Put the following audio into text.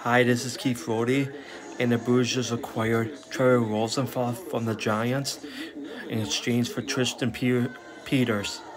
Hi, this is Keith Rody, and the Brewers just acquired Trevor Rosenthal from the Giants in exchange for Peters.